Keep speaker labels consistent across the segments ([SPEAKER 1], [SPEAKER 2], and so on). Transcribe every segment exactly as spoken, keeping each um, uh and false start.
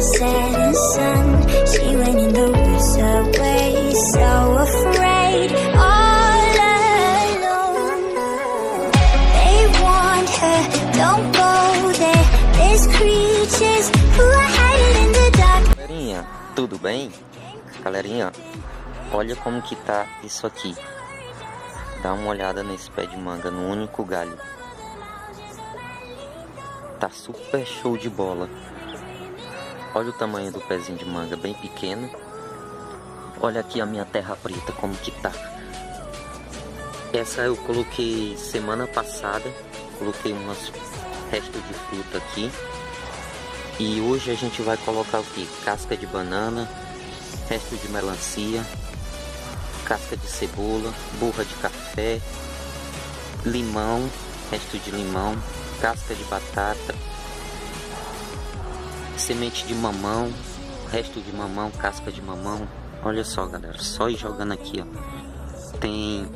[SPEAKER 1] setting sun. She went in the woods away, so afraid, all alone. They warned her, don't go there, there's creatures who are hiding in the dark.
[SPEAKER 2] Galerinha, tudo bem? Galerinha, olha como que tá isso aqui. Dá uma olhada nesse pé de manga, no único galho. Tá super show de bola. Olha o tamanho do pezinho de manga, bem pequeno. Olha aqui a minha terra preta, como que tá. Essa eu coloquei semana passada. Coloquei umas restos de fruta aqui. E hoje a gente vai colocar o que? Casca de banana, resto de melancia, casca de cebola, borra de café, limão, resto de limão, casca de batata, semente de mamão, resto de mamão, casca de mamão. Olha só, galera, só ir jogando aqui, ó. Tem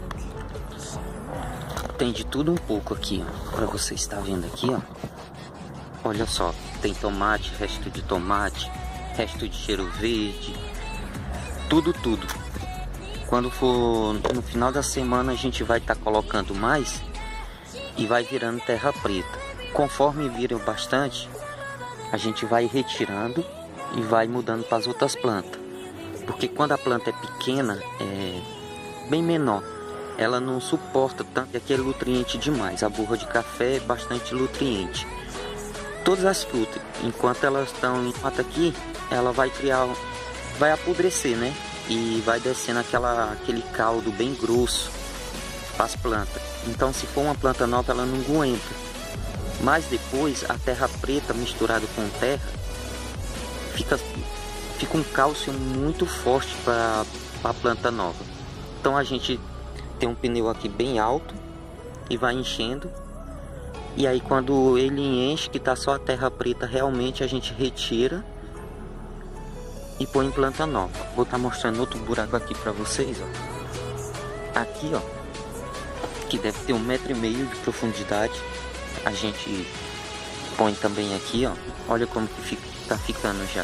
[SPEAKER 2] tem de tudo um pouco aqui, ó, para você estar vendo aqui, ó. Olha só, tem tomate, resto de tomate, resto de cheiro verde, tudo, tudo. Quando for no final da semana a gente vai estar tá colocando mais e vai virando terra preta. Conforme vira bastante, a gente vai retirando e vai mudando para as outras plantas. Porque quando a planta é pequena, é bem menor, ela não suporta tanto aquele nutriente demais. A borra de café é bastante nutriente. Todas as frutas, enquanto elas estão em mata aqui, ela vai criar, vai apodrecer, né? E vai descendo aquela, aquele caldo bem grosso para as plantas. Então, se for uma planta nova, ela não aguenta. Mas depois, a terra preta misturada com terra, fica, fica um cálcio muito forte para a planta nova. Então, a gente tem um pneu aqui bem alto e vai enchendo. E aí, quando ele enche, que tá só a terra preta, realmente a gente retira e põe em planta nova. Vou estar mostrando outro buraco aqui para vocês, ó. Aqui, ó, que deve ter um metro e meio de profundidade. A gente põe também aqui, ó. Olha como que fica, tá ficando já.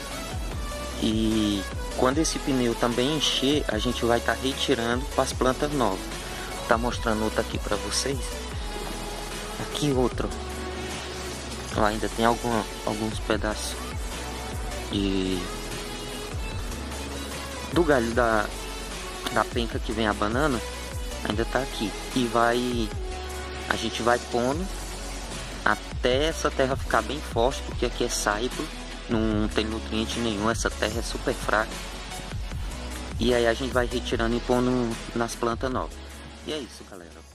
[SPEAKER 2] E quando esse pneu também encher, a gente vai estar retirando para as plantas novas. Vou tá mostrando outro aqui para vocês. Aqui outro. Ó, ainda tem algum, alguns pedaços de do galho da, da penca que vem a banana, ainda tá aqui. E vai, a gente vai pondo até essa terra ficar bem forte, porque aqui é saibro, não tem nutriente nenhum, essa terra é super fraca. E aí a gente vai retirando e pondo nas plantas novas. E é isso, galera.